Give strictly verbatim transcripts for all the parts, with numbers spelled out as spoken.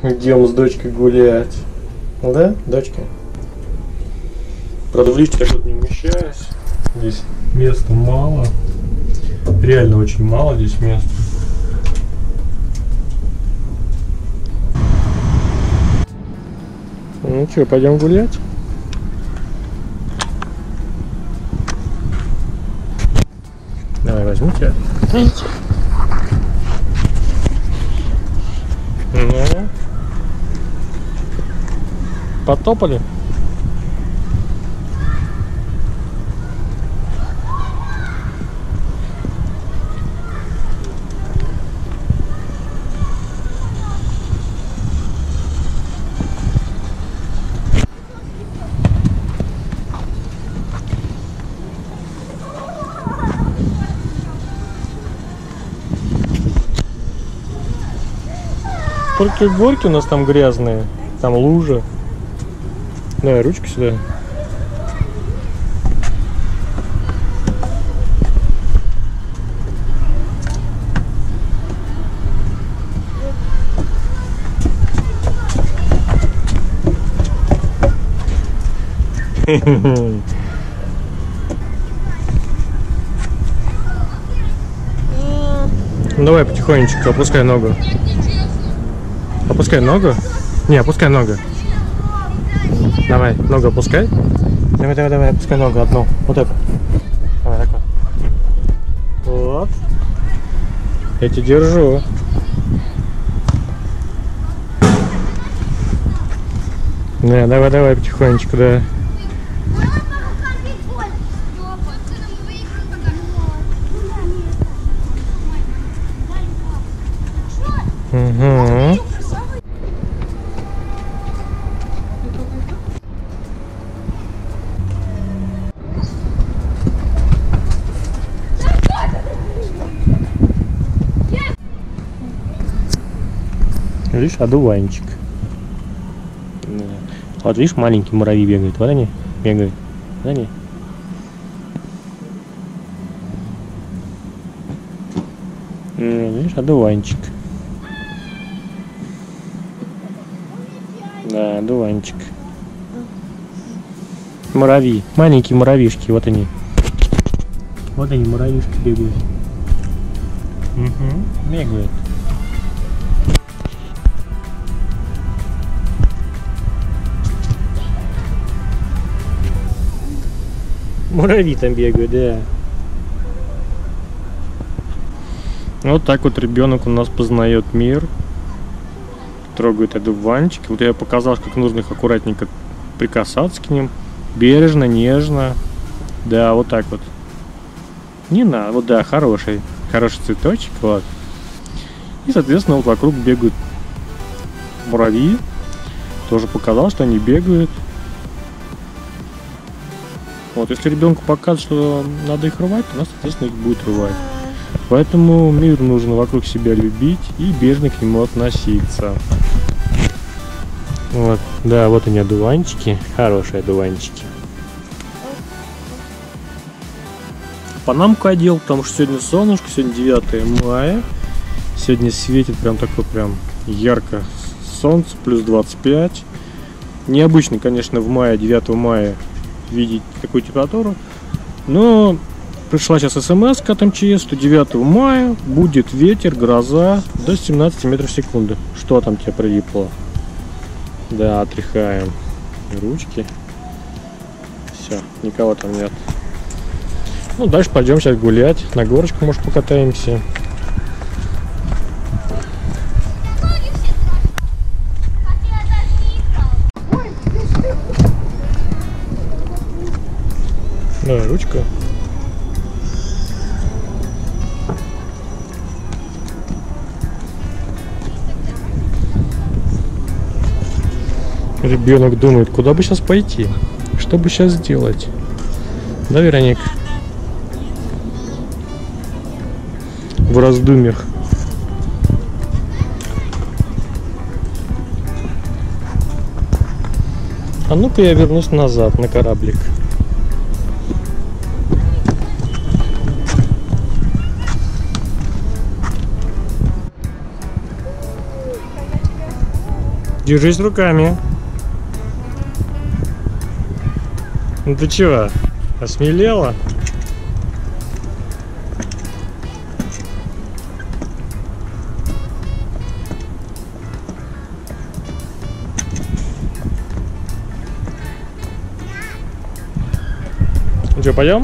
Идем с дочкой гулять. Да, дочка? Правда, в лифте я тут не умещаюсь. Здесь места мало. Реально очень мало здесь места. Ну что, пойдем гулять? Давай возьму тебя. Ну, потопали. Только горки у нас там грязные, там лужа. Давай ручку сюда. Давай потихонечку, опускай ногу. Опускай ногу. Не, опускай ногу. Давай, ногу опускай. Давай, давай, давай, опускай ногу одну. Вот это. Давай, так вот. Вот. Я тебя держу. Да, давай, давай, потихонечку, да. Угу. Видишь, одуванчик. Вот видишь, маленький муравей бегает. Вот они бегают. Вот они. Видишь, одуванчик. Да, одуванчик. Муравьи. Маленькие муравьишки. Вот они. Вот они, муравьишки бегают. Угу, бегают. Муравьи там бегают, да. Вот так вот ребенок у нас познает мир. Трогает одуванчики. Вот я показал, как нужно их аккуратненько прикасаться к ним. Бережно, нежно. Да, вот так вот. Не надо. Вот да, хороший. Хороший цветочек. Вот. И, соответственно, вот вокруг бегают муравьи. Тоже показал, что они бегают. Вот, если ребенку покажет, что надо их рвать, то нас, соответственно, их будет рвать. Поэтому мир нужно вокруг себя любить и бережно к нему относиться. Вот, да, вот они одуванчики, хорошие одуванчики. Панамку одел, потому что сегодня солнышко, сегодня девятое мая. Сегодня светит прям такое прям ярко солнце, плюс двадцать пять. Необычно, конечно, в мае, девятого мая видеть такую температуру, но пришла сейчас смс от эм че эс, что девятого мая будет ветер, гроза до семнадцати метров в секунду. Что там тебе прилипло? Да, отряхаем ручки. Все, никого там нет. Ну, дальше пойдем сейчас гулять. На горочку, может, покатаемся. Давай, ручка. Ребенок думает, куда бы сейчас пойти, что бы сейчас сделать. Да, Вероник? В раздумьях. А ну-ка я вернусь назад на кораблик. Держись руками. Ну ты чего, осмелела? Ну что, пойдем?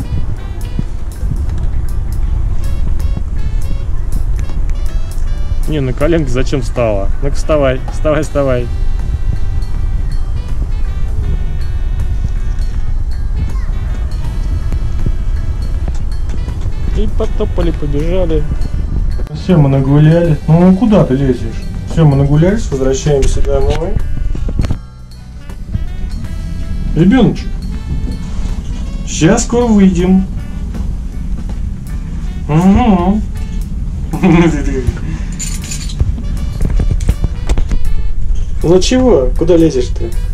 Не, на коленке зачем встала? Ну-ка вставай, вставай, вставай. И потопали, побежали. Все, мы нагулялись. Ну куда ты лезешь? Все, мы нагулялись, возвращаемся домой. Ребеночек, сейчас скоро выйдем. Угу. Ну чего? Куда лезешь ты?